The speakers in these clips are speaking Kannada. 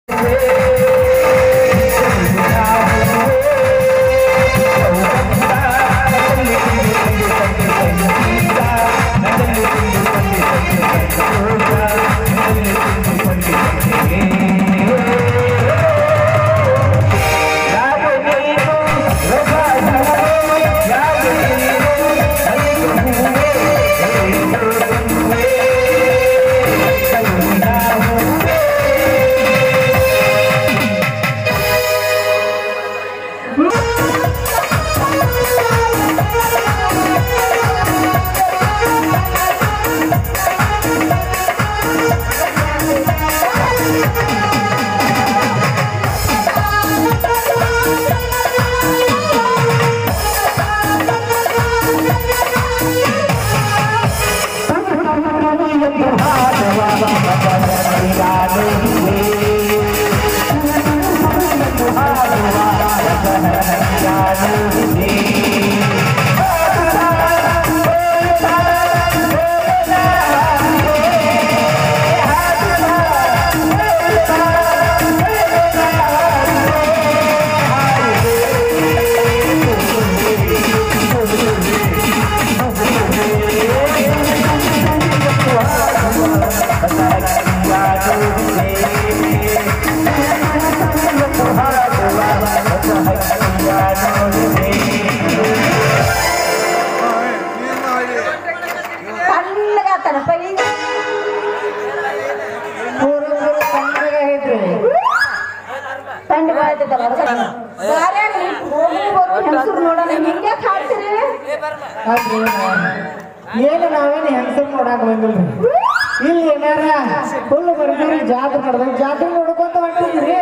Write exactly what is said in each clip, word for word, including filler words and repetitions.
ಏನು ನಾವೇನು ಹೆಂಗಸರು ನೋಡಾಕ ಬಂದಿಲ್ರಿ ಇಲ್ಲಿ ಏನಾರ ಫುಲ್ ಬರ್ತೀರಿ ಜಾತ್ರೆ ನಡೆದ ಜಾತ್ರೆ ನೋಡ್ಕೊಂತ ಹೊಂಟಿದ್ರಿ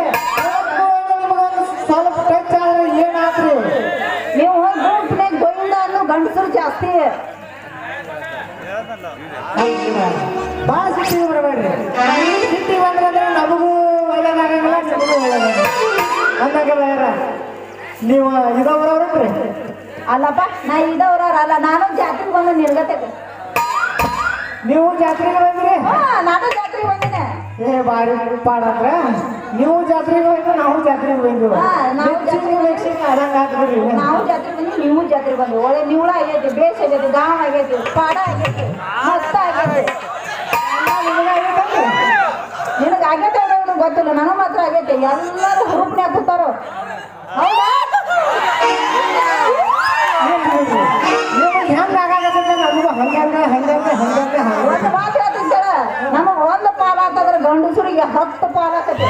ನಿಮಗೊಂದು ಸ್ವಲ್ಪ ಟಚ್ ಆದ್ರೆ ಏನಾತ್ರಿ ನೀವು ಗುಂಪಿನಾಗ ಗೋವಿಂದ ಅನ್ನೋ ಗಂಡಸರು ಜಾಸ್ತಿ ಭಾಳ ಸಿಟ್ಟಿಗೆ ಬರಬೇಡ್ರಿ ಸಿಟ್ಟಿಗೆ ಬಂದ್ರೆ ನಮಗೂ ಒಳ್ಳೇದಾಗಂಗಿಲ್ಲ ನಿಮಗೂ ಒಳ್ಳೇದಾಗಲ್ಲ ಅಂದಂಗೆಲ್ಲ ಯಾರ ನೀವು ಇದವರವ್ರಿ ಅಲ್ಲಪ್ಪ ನಾ ಇದವ್ರವ್ರ ಅಲ್ಲ ನಾನು ಜಾತ್ರೆಗೆ ಬಂದು ನಿರ್ಗತೆಗೆ ನೀವು ಜಾತ್ರೆಗೆ ಬಂದ್ರಿ ಹಾ ನಾನು ಜಾತ್ರೆಗೆ ಬಂದಿನಿ ಏ ಬಾರಿ ಪಾಡಂದ್ರ ನೀವು ಜಾತ್ರೆಗೆ ಹೋಯ್ತು ನಾವು ಜಾತ್ರೆಗೆ ಬಂದ್ವಿ ನಾವು ಜಾತ್ರೆಗೆ ಬಂದ್ವಿ ನೀವು ಜಾತ್ರೆಗೆ ಬಂದ್ವಿ ಒಳ್ಳೆ ನಿವಳ ಆಗೈತಿ ಬೇಸ್ ಆಗೈತಿ ಗಾಣ ಆಗೈತಿ ಪಾಡ ಆಗೈತಿ ಮಸ್ತ್ ಆಗೈತಿ ನಿನಗೆ ಆಗೈತೆ ಅನ್ನೋದು ಗೊತ್ತಿಲ್ಲ ನನಗೆ ಮಾತ್ರ ಆಗೈತಿ ಎಲ್ಲರೂ ಹುರುಪ್ನ್ಯಾಗ ಕೂತಾರೋ ಹೌದಾ ಹೆಂಗ ಆಗಾಗತ್ತೆ ನಮಗೂ ಹಂಗಂಗ ಹಂಗಂಗ ಹಂಗಂಗ ಒಂದು ಮಾತು ಹೇಳ್ತಿದ್ದಾರ ನಮಗೆ ಒಂದು ಪಾಲ ಅಂತಂದ್ರೆ ಗಂಡಸರಿಗೆ ಹತ್ತು ಪಾಲ ಆಕತಿ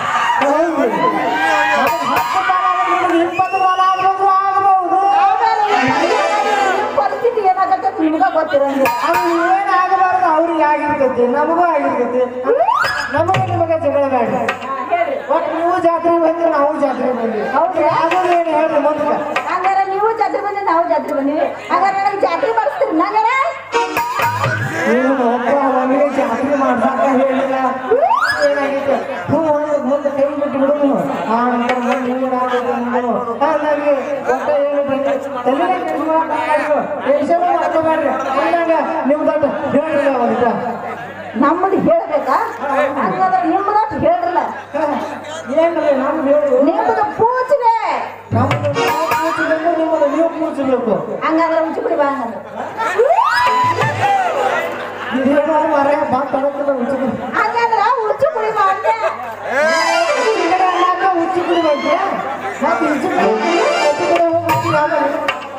ಹತ್ತು ಪಾಲ ಇಪ್ಪತ್ತು ಪಾಲ ಆಗ್ಬೋದು ಆಗ್ಬಹುದು ಪರಿಸ್ಥಿತಿ ಏನಾಗತ್ತೆ ನಿಮ್ಗೆ ಗೊತ್ತಿರಂಗಿಲ್ಲ ಅದು ಏನು ಆಗಬಾರ್ದು ಅವ್ರಿಗೆ ಆಗಿರ್ತೈತಿ ನಮಗೂ ಆಗಿರ್ತೈತಿ ನಮಗೂ ನಿಮಗೆ ಜಗಳ ಬೇಡ ಒಟ್ಟು ನೀವು ಜಾತ್ರೆಗೆ ಬಂದ್ರೆ ನಾವು ಜಾತ್ರೆಗೆ ಬಂದ್ವಿ ಹೌದ್ರಿ ಅದು ಏನು ಹೇಳ್ರಿ ಮೊದಲು ಹಂಗಾರೆ ನೀವು ಜಾತ್ರೆ ಬಂದ್ರೆ ನಾವು ಜಾತ್ರೆ ಬಂದಿವಿ ಹಾಗಾದ್ರೆ ನನಗೆ ಜಾತ್ರೆ ಮಾಡಿಸ್ತೀರಿ ನಂಗಾರ ನೀನು ಒಬ್ಬ ನಮಗೆ ಜಾತ್ರೆ ಮಾಡ್ಸಾಕ ಹೇಳಿಲ್ಲ ಏನಾಗಿತ್ತು ಹ್ಞೂ ಒಂದು ಮುಂದೆ ಕೈ ಬಿಟ್ಟು ಬಿಡು ಆ ನಂತರ ಮುಂದೆ ನೀವು ನನಗೆ ಒಟ್ಟ ಏನು ತಲೆಗೆ ಟೆನ್ಷನ್ ಮಾಡ್ಕೋಬೇಡ್ರಿ ಅಂದಾಗ ನೀವು ದೊಡ್ಡ ಹೇಳ್ರಿ ಅವನಿಗೆ ನಮ್ಮದು ಹೇಳ್ಬೇಕಾ ಹಂಗಾದ್ರೆ ನಿಮ್ಮದಷ್ಟು ಹೇಳ್ರಲ್ಲ ಏನ್ರಿ ನಮ್ದು ಹೇಳಿ ನಿಮ್ಮದು ಪೂಜೆ ನಮ್ದು ನಾವು ಕೂಚಬೇಕು ನಿಮ್ಮದು ನೀವು ಕೂಚಬೇಕು ಹಂಗಾದ್ರೆ ಉಚ್ಚಿ ಬಿಡಿ ಬಾ ಹಂಗಂದ್ರೆ ಇದೇನೋ ಮರ ಬಾ ತಡಕ್ಕೆ ಉಚ್ಚಿ ಹಂಗಂದ್ರ ಉಚ್ಚಿ ಬಿಡಿ ಬಾ ಅಂತೆ ಉಚ್ಚಿ ಬಿಡಿ ಬಂದೆ ಮತ್ತೆ ಉಚ್ಚಿ ಬಿಡಿ ಉಚ್ಚಿ ಬಿಡಿ ಹೋಗ್ತೀವಿ ಆಮೇಲೆ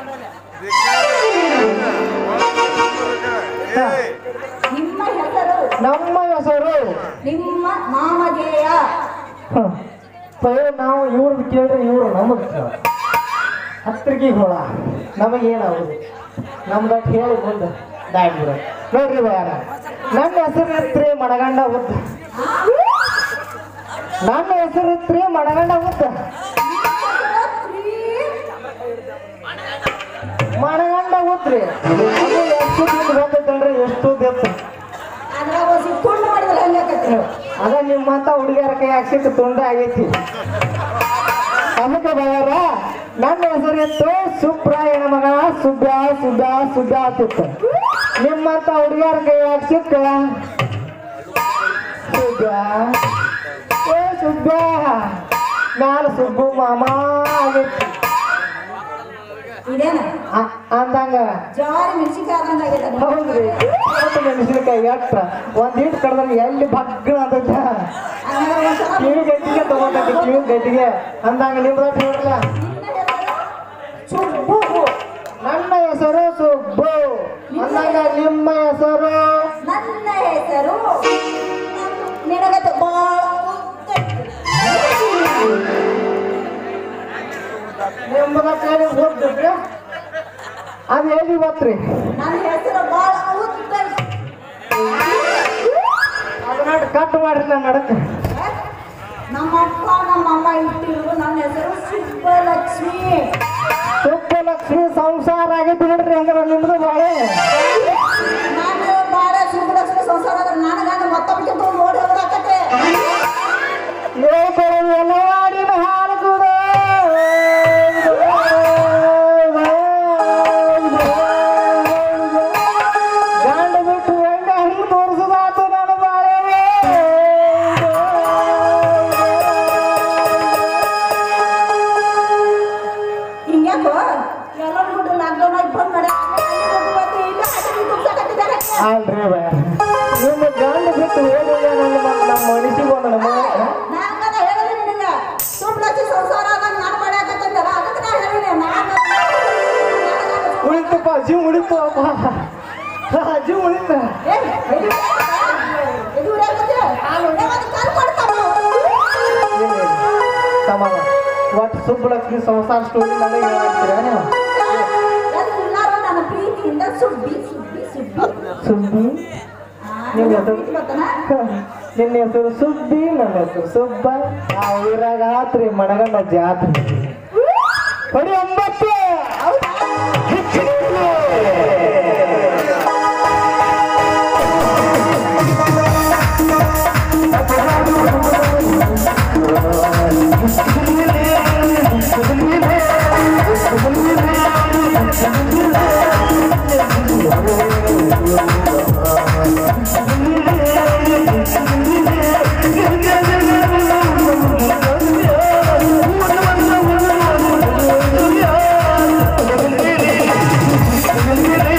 ನಿಮ್ಮ ಹೆಸರು ನಮ್ಮ ಹೆಸರು ನಿಮ್ಮ ನಾಮಧೇಯ ಪಯ ನಾವು ಇವ್ರದ್ದು ಕೇಳ್ರಿ ಇವರು ನಮಗೆ ಹತ್ರಿಕೆ ಹೋಳ ನಮಗೇನಾಗುದು ನಮ್ದಟ್ಟು ಹೇಳಿ ಮುಂದೆ ದಾಡ್ಬಿಡ ನೋಡ್ರಿ ಯಾರ ನನ್ನ ಹೆಸರು ಇತ್ರಿ ಮಡಗಂಡ ಉದ್ದ ನನ್ನ ಹೆಸರು ಇತ್ರಿ ಮಡಗಂಡ ಉದ್ದ ಮಡಗಂಡ ಉದ್ರಿ ಅದು ಎಷ್ಟು ದಿನ ಬಂದೈತಲ್ರಿ ಎಷ್ಟು ದೆತ್ತು ಅದ ನಿಮ್ಮಂತ ಹುಡುಗಿಯರ ಕೈ ಹಾಕ್ಸಿಟ್ಟು ತುಂಡ ಆಗೈತಿ ಅದಕ್ಕೆ ಬಯರ ನನ್ನ ಹೆಸರಿತ್ತು ಸುಬ್ರಾಯಣ ಮಗ ಸುಬ್ಬ ಸುಬ್ಬ ಸುಬ್ಬ ಆತಿತ್ತು ನಿಮ್ಮಂತ ಹುಡುಗಿಯರ ಕೈ ಹಾಕ್ಸಿಕ್ಕ ಸುಬ್ಬ ಏ ಸುಬ್ಬ ಸುಬ್ಬ ಮ್ಯಾಲ ಸುಬ್ಬು ಮಾಮ ಆಗೈತಿ ಇದೇನ ಅ- ಅಂದಂಗ ಜವಾರಿ ಮೆಣಸಿನ್ಕಾಯಿ ಆದಂಗ ಆಗೈತೆ ಅದು. ಹೌದ್ರಿ ಒಟ್ಟು ಮೆಣಸಿನಕಾಯಿ ಎಟ್ಟ ಒಂದ್ ಇಟ್ಟು ಕಡ್ದ್ರೆ ಎಲ್ಲಿ ಬಗ್ಗ ಅಂತ ಹಂಗಾದ್ರೆ ಒಂದ್ಸಲ ಕಿವಿ ಗಟ್ಟಿಗೆ ತಗೊಂಡೈತಿ ಕಿವಿ ಗಟ್ಟಿಗೆ ಅಂದಂಗ ನಿಮ್ದ ನೋಡ್ರಲ್ಲ ಸುಬ್ಬು. ನನ್ನ ಹೆಸರು ಸುಬ್ಬು ಅಂದಂಗ ನಿಮ್ಮ ಹೆಸರು ನನ್ನ ಹೆಸರು ನಿನಗತ್ತೆ ಬಾಳ ನಿಮ್ಮದ ಕೈ ಓದ್ಬಿಟ್ರೆ ಅದು ಎಲ್ಲಿ ಗೊತ್ತ್ರಿ ನನ್ನ ಹೆಸರು ಬಾಳ ಉದ್ದ ಅದನ್ನ ಕಟ್ ಮಾಡ್ರಿ ನಾನು ನಡಕ್ಕೆ ನಮ್ಮ ಅಪ್ಪ ನಮ್ಮ ಅಮ್ಮ ಇಟ್ಟಿರು ನನ್ನ ಹೆಸರು ಸುಬ್ಬಲಕ್ಷ್ಮಿ. ಸುಬ್ಬಲಕ್ಷ್ಮಿ ಸಂಸಾರ ಆಗೈತಿ ನೋಡ್ರಿ ಹಂಗಾರ ನಿಮ್ದು ಬಾಳೆ ನಾನು ಬಾಳ ಸುಬ್ಬಲಕ್ಷ್ಮಿ ಸಂಸಾರ ಆದ್ರೆ ನನಗಂಡ ಮತ್ತೊಬ್ಬಕ್ಕೆ ತಗೊಂಡು ಓಡಿ ಹೋಗೋದಾಕತ್ತೆ. ನೋಡ್ಕೊಳ್ಳೋದು ಎಲ್ಲ ಮಾಡಿನ ಹಾಲು ಕೂಡ ಗಂಡ ಬಿಟ್ಟು ಹೆಂಗ ಹಂಗ ತೋರಿಸೋದಾತು ನನ್ನ ಬಾಳೆ ಹಿಂಗ್ಯಾಕೋ ಎಲ್ಲರೂ ಬಿಟ್ಟು ಲಾಕ್ಡೌನ್ ಆಗಿ ಬಂದ್ ಮಾಡಿ ಇಲ್ಲ ತುಂಬಸಾಕತ್ತಿದ್ದಾರೆ. ಅಲ್ರಿ ಬಯ ನಿಮ್ಮ ಗಂಡ ಬಿಟ್ಟು ಹೋಗೋದ ನನ್ನ ನಮ್ಮ ಮನಸ್ಸಿಗೆ ಒಂದು ನಮ್ಮ ನಾಂಗನ ಹೇಳಿದ್ರೆ ನಿನಗ ಸುಬ್ಬಲಕ್ಷ್ಮಿ ಸಂಸಾರ ಆದಂಗ ನಾನು ಮಾಡ್ಯಾಕತ್ತಂದಲ್ಲ ಅದಕ್ಕೆ ನಾ ಹೇಳಿನಿ ನಾನು ಉಳಿತಪ್ಪ ಜೀವ ಉಳಿತು ಅಪ್ಪ ಜೀವ ಉಳಿತ ಸಮಾನ ಒಟ್ಟು ಸುಬ್ಬಲಕ್ಷ್ಮಿ ಸಂಸಾರ ಸ್ಟೋರಿ ನನಗೆ ಹೇಳ್ತೀರಾ ನೀವು ನನ್ನ ಪ್ರೀತಿಯಿಂದ ಸುಬ್ಬಿ ಸುಬ್ಬಿ ಸುಬ್ಬಿ ಸುಬ್ಬಿ ನಿಮ್ಮ ಹೆಸರು ನಿನ್ನ ಹೆಸರು ಸುಬ್ಬಿ ನನ್ನ ಹೆಸರು ಸುಬ್ಬ ಆ ಊರಾಗ ಆತ್ರಿ ಮಣಗಂಡ ಜಾತ್ರೆ ಹೊಡಿ ಒಂಬತ್ತು Thank you.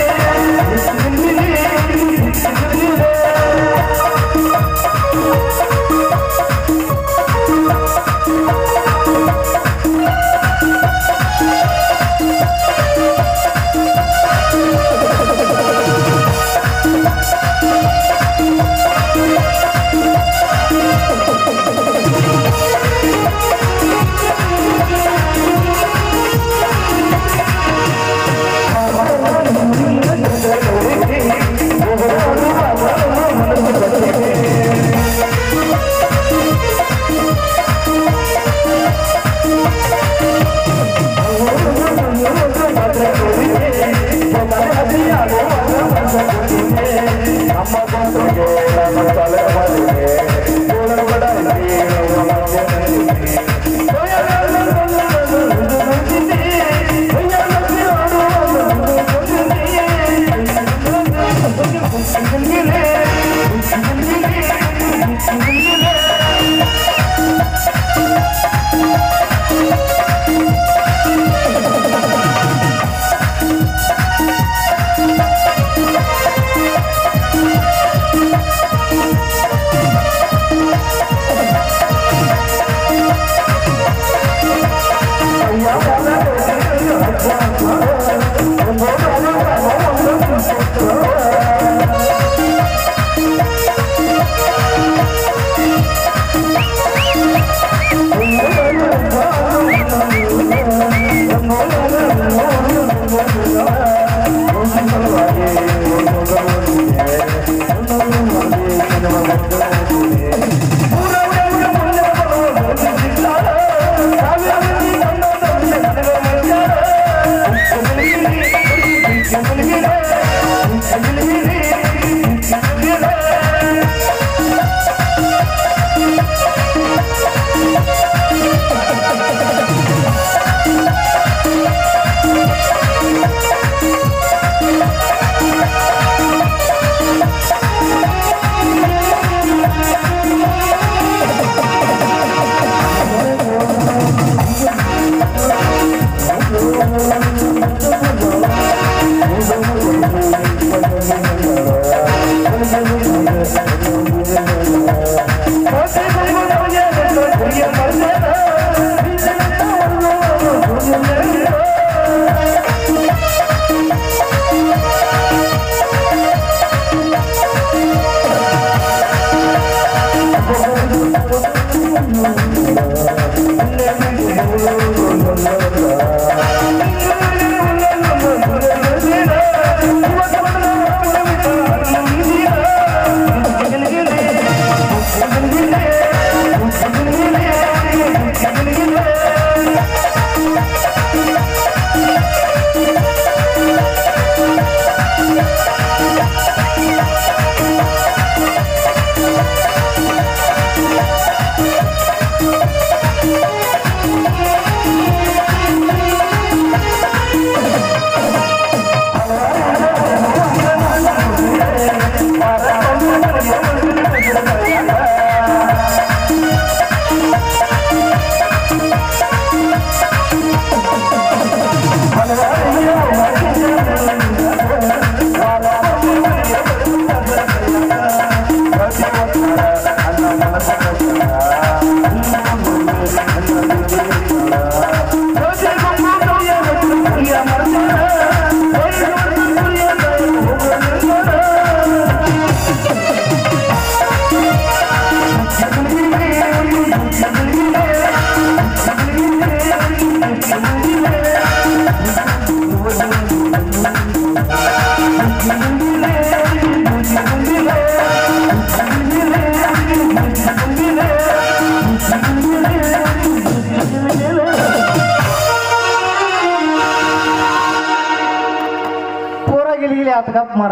ಕಪ್ ಮರ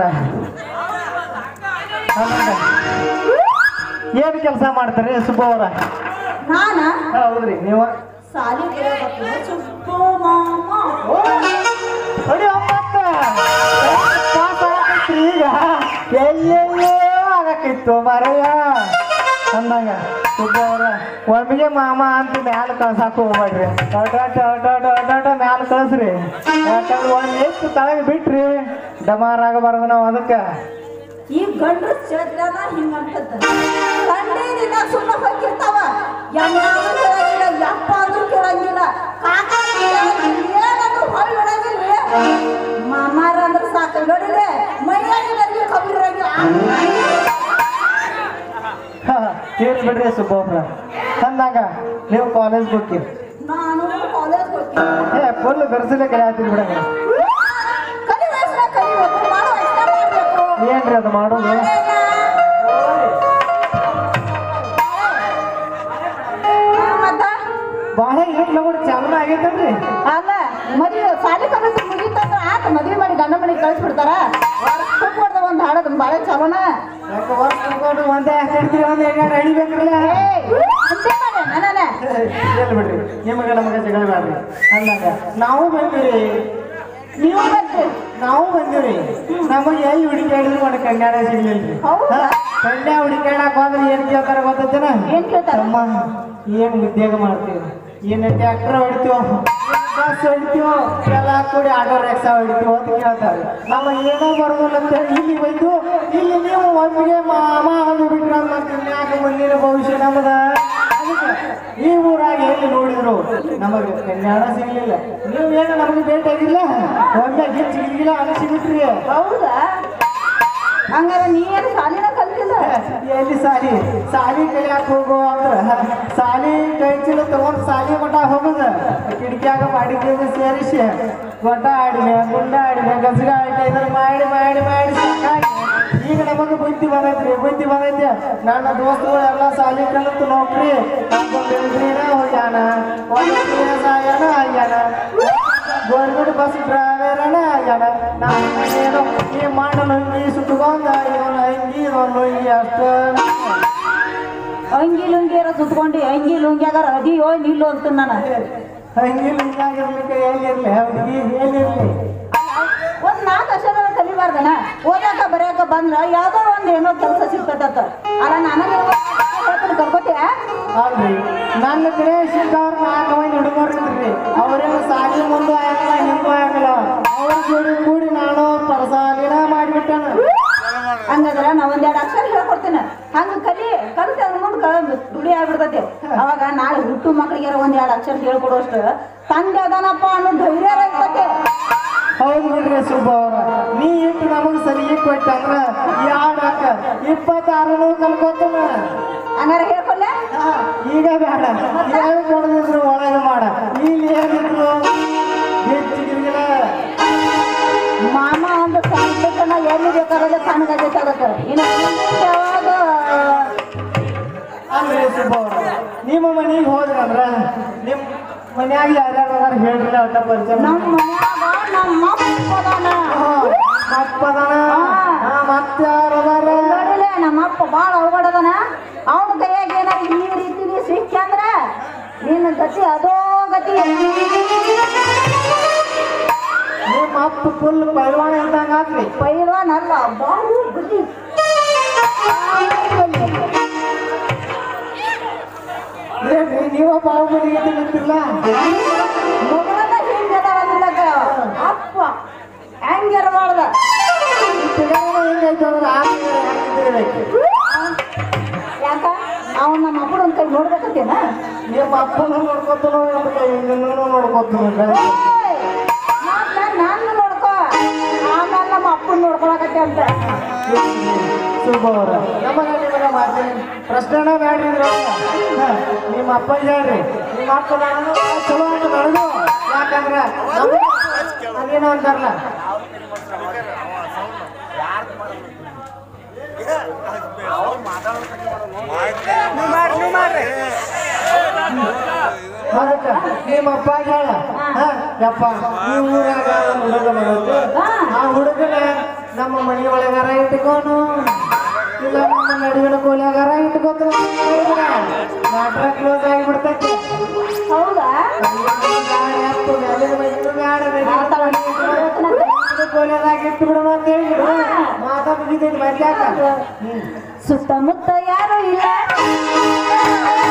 ಏನ್ ಕೆಲಸ ಮಾಡ್ತಾರೆ ಸುಬ್ಬ ಅವರ? ನಾನ ಹೌದ್ರಿ ನೀವು ಸಾಲಿ ಸುಬ್ಬು ಮಾಮ ಈಗ ಎಲ್ಲೆಲ್ಲೇ ಆಗಕ್ಕಿತ್ತು ಮರಯ್ಯ ಅಂದಂಗ ಸುಬ್ಬ ಅವರ ಒಮ್ಮಿಗೆ ಮಾಮ ಅಂತ ಮ್ಯಾಲ ಕಳ್ಸಾಕ ಹೋಗ್ಬೇಡ್ರಿ. ಒಟ ಮ್ಯಾಲ ಕಳ್ಸ್ರಿ. ಯಾಕಂದ್ರೆ ಒಂದ್ ಎಷ್ಟು ತಳಗ ಬಿಟ್ರಿ ಡಮಾರಾಗಬಾರ್ದು ನಾವು ಅದಕ್ಕೆ. ಈ ಗಂಡು ಚೇತನ ಹಿಂಗಂತದ ಗಂಡಿನ ಸುಮ್ಮ ಹೋಗಿರ್ತಾವ. ಎಣ್ಣಾದ್ರೂ ಕೇಳಂಗಿಲ್ಲ, ಯಪ್ಪ ಅಂದ್ರೂ ಕೇಳಂಗಿಲ್ಲ, ಕಾಕ ಏನಂದ್ರೂ ಹೊಳ್ ಬಿಡಂಗಿಲ್ಲ. ಮಾಮಾರ ಅಂದ್ರೆ ಸಾಕು ನೋಡಿದ್ರೆ ಮೈಯಾಗಿ ಕಬ್ಬಿರಾಗಿ ಏನ್ ಬಿಡ್ರಿ ಸುಬ್ಬವ್ರ ಅಂದಾಗ ನೀವು ಕಾಲೇಜ್ ಹೋಗಿ. ನಾನು ಕಾಲೇಜ್ ಹೋಗ್ತೀನಿ. ಏ ಫುಲ್ ಬೆರ್ಸಲೆ ಕಲಿಯಾತೀರಿ ಬಿಡಂಗ. ಕಲಿ ವಯಸ್ಸಿನ ಕಲಿಬೇಕು, ಮಾಡೋ ಇಷ್ಟ ಮಾಡ್ಬೇಕು. ಏನ್ರಿ ಅದು ಮಾಡೋದು? ಬಾಳೆ ಏನ್ ನೋಡಿ ಚಾಲನ ಆಗೈತಲ್ರಿ? ಅಲ್ಲ ಮದುವೆ ಸಾಲಿ ಕಾಲೇಜ್ ಮುಗಿತಂದ್ರ ಆತ ಮದುವೆ ಮಾಡಿ ಗಂಡ ಮನೆಗೆ ಕಳಿಸ್ಬಿಡ್ತಾರ. ಕೊಡ್ದ ಒಂದ್ ಹಾಡೋದ್ ಬಾಳೆ ಚಾಲೋನ ವರ್ಷ ತಗೊಂಡು ಒಂದೇ ಹಾಕಿರ್ತೀವಿ, ಒಂದ್ ಎರಡು ಅಡಿಬೇಕ್ರಲ್ಲ. ಎಲ್ಲಿ ಬಿಡ್ರಿ, ನಿಮಗೆ ನಮಗೆ ಜಗಳ ಬೇಡ್ರಿ. ಅಂದಾಗ ನಾವು ಬಂದಿರಿ, ನೀವು ಬರ್ರಿ, ನಾವು ಬಂದಿವ್ರಿ. ನಮಗೆ ಎಲ್ಲಿ ಹುಡುಕಾಡಿದ್ರು ಮಾಡಿ ಕನ್ಯಾಡ ಸಿಗ್ಲಿಲ್ರಿ. ಕನ್ಯಾ ಹುಡುಕಾಡಕ್ ಹೋದ್ರೆ ಏನ್ ಕೇಳ್ತಾರ ಗೊತ್ತೇನ? ಏನ್ ಕೇಳ್ತಾರ? ಏನ್ ಉದ್ಯೋಗ ಮಾಡ್ತೀವಿ, ಏನ್ ಟ್ರ್ಯಾಕ್ಟರ್ ಹೊಡಿತೀವೋ, ಬಸ್ ಹೊಡಿತೀವೋ, ಎಲ್ಲ ಕೂಡಿ ಆಟೋ ರಿಕ್ಷಾ ಹೊಡಿತೀವೋ ಅಂತ ಕೇಳ್ತಾರೆ. ನಮ್ಮ ಏನೋ ಬರೋದಿಲ್ಲ ಅಂತ ಹೇಳಿ ಇಲ್ಲಿ ಬಂದು ಇಲ್ಲಿ ನೀವು ಒಮ್ಮಿಗೆ ಮಾಮ ಅಂದು ಬಿಟ್ರ ಯಾಕ ಮುಂದಿನ ಭವಿಷ್ಯ ನಮ್ಮದ. ಅದಕ್ಕೆ ಈ ಊರಾಗ ಎಲ್ಲಿ ನೋಡಿದ್ರು ನಮಗೆ ಕನ್ಯಾಡ ಸಿಗ್ಲಿಲ್ಲ. ನೀವು ಏನು ನಮಗೆ ಭೇಟಿಯಾಗಿಲ್ಲ, ಒಮ್ಮೆ ಗಿಚ್ಚಿ ಸಿಗಿಲ್ಲ ಅನಿಸಿಬಿಟ್ರಿ. ಹೌದಾ? ಹಂಗಾರ ನೀ ಏನು ಸಾಲಿನ ಕಲ್ತಿಲ್ಲ? ಎಲ್ಲಿ ಸಾಲಿ ಸಾಲಿ ಕಲಿಯಾಕ ಹೋಗೋ ಅಂದ್ರ ಸಾಲಿ ಕೈ ಚೀಲ ತಗೊಂಡ್ ಸಾಲಿ ಮಠ ಹೋಗುದ. ಕಿಟಕಿಯಾಗ ಮಾಡಿದ್ದ ಸೇರಿಸಿ ಗೊಡ್ಡ ಆಡಿನ ಗುಂಡ ಆಡಿನ ಗಸಗ ಆಡಿನ ಇದನ್ನ ಮಾಡಿ ಮಾಡಿ ಮಾಡಿ ಸಾಕಾಗಿ ಈಗ ನಮಗೆ ಬುದ್ಧಿ ಬಂದೈತ್ರಿ. ಬುದ್ಧಿ ಬಂದೈತಿ. ನನ್ನ ದೋಸ್ತಗಳು ಎಲ್ಲ ಸಾಲಿ ಕಲಿತು ನೌಕರಿ ಹಾಕೊಂಡಿದ್ರಿನ ಹೋಗ್ಯಾನ, ಸಾಯನ ಆಗ್ಯಾನ, ಗೌರ್ಮೆಂಟ್ ಬಸ್ ಡ್ರೈವರನ ಆಗ್ಯಾನ. ನಾನು ಈ ಮಾಡಲು ಅಂಗಿ ಸುತ್ತಕೊಂಡ ಇವನು ಅಂಗಿ ಇವನು ಅಂಗಿ ಅಷ್ಟ ಅಂಗಿ ಲುಂಗಿಯರ ಸುತ್ಕೊಂಡು ಅಂಗಿ ಲುಂಗಿಯಾಗಾರ ಅದಿಯೋ ನಿಲ್ಲು ಅಂತ ನಾನು ಅಂಗಿ ಲುಂಗಿ ಆಗಿರ್ಲಿಕ್ಕೆ ಏನಿರ್ಲಿ ಹುಡುಗಿ ಏನಿರ್ಲಿ. ಒಂದ್ ನಾಲ್ಕು ಅಕ್ಷರ ಕಲಿಬಾರ್ದನ? ಓದಾಕ ಬರೆಯಾಕ ಬಂದ್ರ ಯಾವ್ದೋ ಒಂದ್ ಏನೋ ಕೆಲಸ ಸಿಗ್ತೈತ. ಅಲ್ಲ ನನಗೆ ಕರ್ಕೋತೀಯ? ಅಲ್ರಿ ನನ್ನ ಕಡೆ ಸಿಕ್ಕವ್ರ ನಾಲ್ಕು ಮಂದಿ ಹುಡುಗರಿದ್ರಿ. ಅವ್ರೇನು ಸಾಲಿ ಮುಂದೆ ಆಗಲ್ಲ ಹಿಂದೂ ಆಗಲ್ಲ. ಅವ್ರ ಜೋಡಿ ಕೂಡಿ ನಾನು ಪರಸಾಲಿನ ಮಾಡಿಬಿಟ್ಟಾನ. ಹಂಗಂದ್ರ ನಾ ಒಂದೆರಡು ಅಕ್ಷರ ಹೇಳ್ಕೊಡ್ತೀನಿ. ಹಂಗ ಕಲಿ ಕಲಿತ ಮುಂದೆ ದುಡಿ ಆಗ್ಬಿಡ್ತೈತಿ. ಅವಾಗ ನಾಳೆ ಹುಟ್ಟು ಮಕ್ಕಳಿಗೆ ಒಂದ್ ಎರಡು ಅಕ್ಷರ ಹೇಳ್ಕೊಡುವಷ್ಟು ತಂದೆ ಅದಾನಪ್ಪ ಅನ್ನೋ ಧೈರ್ಯ ಇರ್ತೈತಿ. ಹೌದು ಬಿಡ್ರಿ ಸುಬ್ಬ ಅವ್ರ ನೀ ಇಟ್ಟು ನಮಗ್ ಸಲಿಗೆ ಕೊಟ್ಟ ಅಂದ್ರ ಯಾಡಕ್ಕ ಇಪ್ಪತ್ತಾರನು ಕಲ್ಕೋತನ ಹಂಗಾರ ಹೇಳ್ಕೊಲ್ಲ ಈಗ ಬೇಡ ಏನು ಕೊಡದಿದ್ರು ಒಳಗೆ ಮಾಡ ಇಲ್ಲಿ ಏನಿದ್ರು ಹೆಚ್ಚಿಗಿಲ್ಲ ಮಾಮ ಒಂದು ಸಣ್ಣ ಎಲ್ಲಿ ಬೇಕಾದ್ರೆ ಸಣ್ಣಗಾಗೈತೆ ಅದಕ್ಕೆ ಇನ್ನು ಯಾವಾಗ ಅಂದ್ರೆ ಸುಬ್ಬ ಅವ್ರ ನಿಮ್ಮ ಮನೆಗೆ ಹೋದ್ರಂದ್ರ ನಿಮ್ ಮನ್ಯಾಗ ಯಾರ್ಯಾರು ಹೇಳ್ರಿಲ್ಲ ಅಟ್ಟ ಪರಿಚಯ ನಮ್ಮ ಮನ್ಯಾಗ ನಮ್ಮ ಅಪ್ಪ ಅದಾನ ಅಪ್ಪದನ ಮತ್ತೆ ಯಾರದಾರ ನೋಡಿಲ್ಲ ನಮ್ಮ ಅಪ್ಪ ಭಾಳ ಅವಗಡದನ ಅವನ ಕೈಯಾಗ ಏನಾರ ಈ ರೀತಿ ನೀ ಸಿಕ್ಕ ಅಂದ್ರ ನಿನ್ನ ಗತಿ ಅದೋ ಗತಿ ನಿಮ್ಮ ಅಪ್ಪ ಫುಲ್ ಪೈಲ್ವಾನ ಇದ್ದಂಗ ಆತ್ರಿ ಪೈಲ್ವಾನ್ ಅಲ್ಲ ಬಾಳು ಬುದ್ಧಿ ನೀವ ಬಾಹುಬಲಿ ನಿಂತಿಲ್ಲ ಮಗಳನ್ನ ಹಿಂಗದ ಅಪ್ಪ ಹೆಂಗಿರಬಾರ್ದ ಯಾಕ ಅವ್ನ ನಮ್ಮ ಅಪ್ಪನ ಒಂದು ಕೈ ನೋಡ್ಬೇಕತ್ತೇನ ನಿಮ್ಮ ಅಪ್ಪನ ನೋಡ್ಕೊತನೋ ನೋಡ್ಕೊತ ನಾನು ನೋಡ್ಕೋ ಆಮೇಲೆ ನಮ್ಮ ಅಪ್ಪನ ನೋಡ್ಕೊಳಕತ್ತೆ ಅಂತ ಶುಭ ಅವ್ರ ನಮಗ ನಿಮಗ ಮಾತಿನ ಪ್ರಶ್ನೆನ ಬ್ಯಾಡ್ರಿ ನಿಮ್ಮ ಅಪ್ಪ ಹೇಳ್ರಿ ನಿಮ್ಮ ಅಪ್ಪ ನಾನು ಚಲೋ ಅಂತ ನಡೆದು ಯಾಕಂದ್ರ ಅದೇನೋ ಅಂತಾರಲ್ಲ ಅದಕ್ಕ ನಿಮ್ಮ ಅಪ್ಪ ಹೇಳ ಯಪ್ಪ ಈ ಊರಾಗ ಒಂದು ಹುಡುಗ ಬರುತ್ತೆ ಆ ಹುಡುಗನ ನಮ್ಮ ಮನೆ ಒಳಗಾರ ಇಟ್ಕೋನು ಇಲ್ಲ ನಮ್ಮ ನಡುವಿನ ಕೋಲಿಯಾಗಾರ ಇಟ್ಕೋತ ನಾಟಕ ಕ್ಲೋಸ್ ಆಗಿಬಿಡ್ತೈತಿ ಹೌದಾ ಕೋಲಿಯಾದಾಗ ಇಟ್ಟು ಬಿಡೋಣ ಅಂತ ಹೇಳಿದ್ರು ಮಾತಾ ಮುಗಿದೈತಿ ಮಧ್ಯಾಹ್ನ ಸುತ್ತಮುತ್ತ ಯಾರು ಇಲ್ಲ